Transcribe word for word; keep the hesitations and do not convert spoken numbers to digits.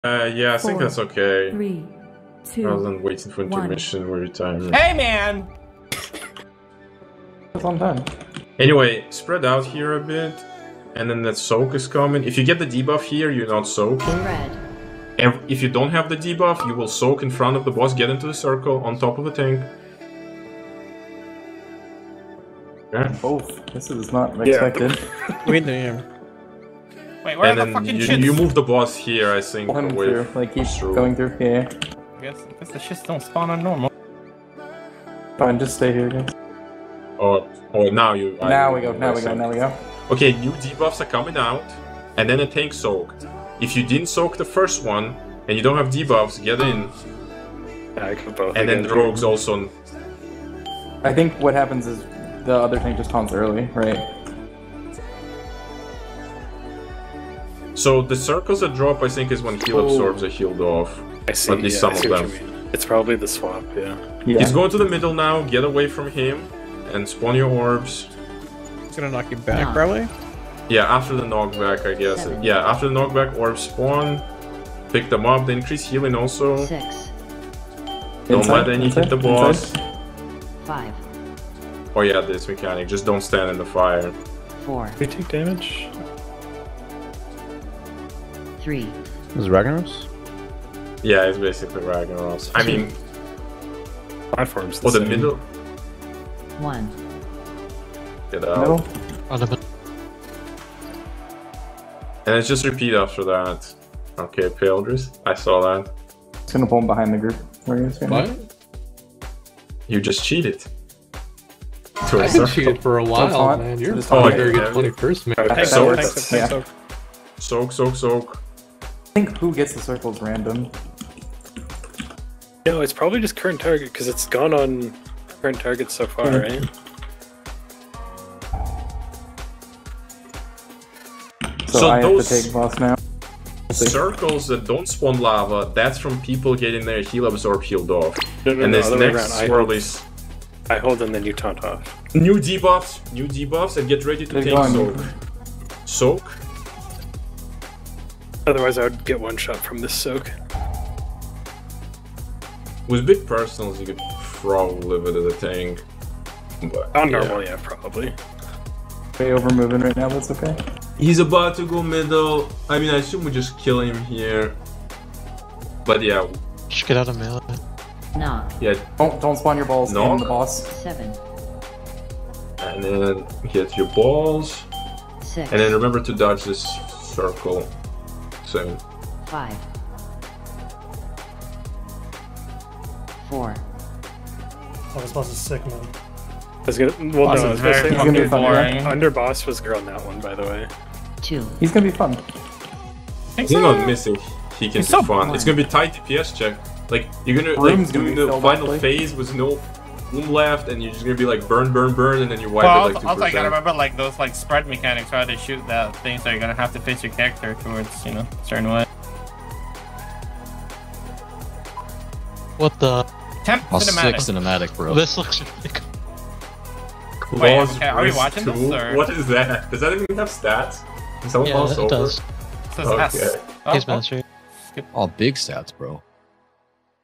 Uh, yeah, I think Four, that's okay. Three, two, Rather than waiting for one. intermission or retirement. Hey, man! That's on time. Anyway, spread out here a bit, and then that soak is coming. If you get the debuff here, you're not soaking. Red. And if you don't have the debuff, you will soak in front of the boss, get into the circle, on top of the tank. Okay. Both. This is not expected. Wait, damn. Wait, where And are the then fucking you, shits? you move the boss here, I think. Pull him with through. Like, keep through. going through here. I guess, I guess the shits don't spawn on normal. Fine, just stay here, guys. Oh, oh, now you. I- Now we go, now I we go, think. now we go. Okay, new debuffs are coming out, and then a tank soak. If you didn't soak the first one, and you don't have debuffs, get in. Yeah, I could both. And then again. the rogues also. I think what happens is the other tank just taunts early, right? So the circles that drop, I think, is when heal Oh. absorbs are healed off. I see. At least yeah, some I of see what them. you mean. It's probably the swap. Yeah. Yeah. He's going to the middle now, get away from him, and spawn your orbs. It's gonna knock you back, No. probably. Yeah, after the knockback, I guess. Seven. Yeah, after the knockback, orbs spawn. Pick them up, they increase healing also. Six, Don't Inside, let any inside, hit the boss. inside. five, Oh yeah, this mechanic, just don't stand in the fire. four, Do you take damage? three, This is Ragnaros? Yeah, it's basically Ragnaros. I mean, Platforms. The oh, the same. middle. one. Get out. Middle. And it's just repeat after that. Okay, Pildris, I saw that. It's gonna pull him behind the group. Where are you guys going? What? You just cheated. To a I've been circle. cheated for a Don't while, taunt. man. You're Just probably taunt. very Oh, yeah. good twenty-first, man. Okay, That so works. thanks, Yeah. thanks, Soak, soak, soak. I think who gets the circles random. No, it's probably just current target because it's gone on current target so far, Yeah. right? So, So I those- have to take boss now. see. Circles that don't spawn lava, that's from people getting their heal absorb healed off. No, no, And no, this other way next around. I swirl hold, is I hold and then you taunt off. new debuffs, new debuffs, and get ready to They're take going. soak. Soak. Otherwise, I would get one shot from this soak. With big personals, you could probably live it as a tank. But, On yeah. normal, yeah, probably. Way over moving right now, that's okay. He's about to go middle. I mean, I assume we just kill him here. But yeah, Just get out of melee. Knock. yeah, Don't don't spawn your balls No. in the boss. Seven, and then get your balls. six, And then remember to dodge this circle soon. five, four, Oh, this boss is sick, man. I was gonna, well, Boss no, I is was gonna very say He's gonna be under, fun, boring. yeah. under boss was good on that one, by the way. two, He's gonna be fun. Think He's so? not missing. He can He's be so fun. boring. It's gonna be tight D P S check. Like you're gonna Room's like gonna do be the filled final up, like- phase with no room left, and you're just gonna be like burn, burn, burn, and then you wipe Well, it also, like two also I gotta percent. remember like those like spread mechanics how to shoot that thing, so you're gonna have to face your character towards, you know, a certain way. What the? Temp Oh, sick cinematic. cinematic, bro. This looks really cool. Wait, Claws okay, are we wrist watching this, two? or- What is that? Does that even have stats? Can someone Yeah, mouse it over? does. It says Okay. S. Oh, Case oh, mastery. Oh, big stats, bro.